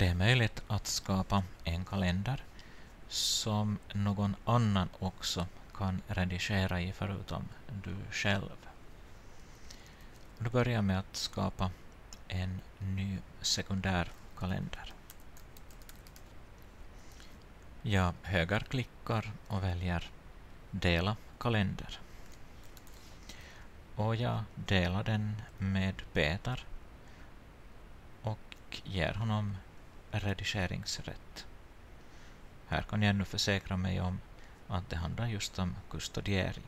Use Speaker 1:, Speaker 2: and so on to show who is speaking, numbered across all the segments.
Speaker 1: Det är möjligt att skapa en kalender som någon annan också kan redigera i förutom du själv. Du börjar med att skapa en ny sekundär kalender. Jag högerklickar och väljer Dela kalender. Och jag delar den med Peter och ger honom redigeringsrätt. Här kan jag nu försäkra mig om att det handlar just om kustodiering.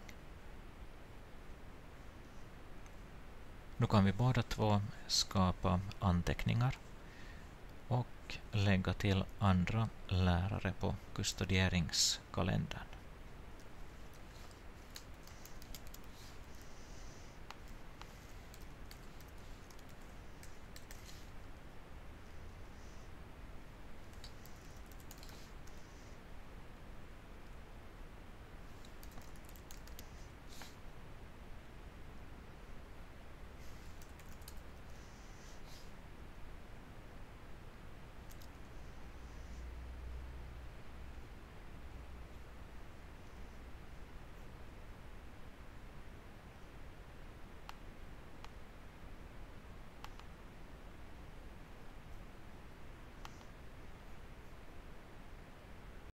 Speaker 1: Nu kan vi båda två skapa anteckningar och lägga till andra lärare på kustodieringskalendern.